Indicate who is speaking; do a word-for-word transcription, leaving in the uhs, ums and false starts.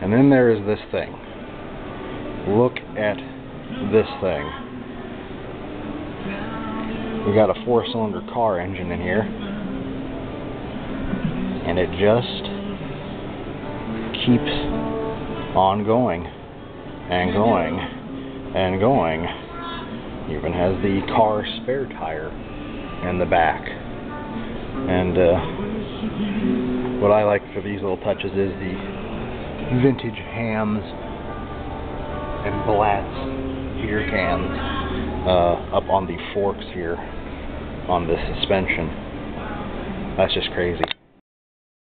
Speaker 1: And then there is this thing. Look at this thing. We got a four-cylinder car engine in here, and it just keeps on going and going and going. Even has the car spare tire in the back. And uh, what I like for these little touches is the vintage hams and Blatz beer cans uh, up on the forks here on the suspension. That's just crazy.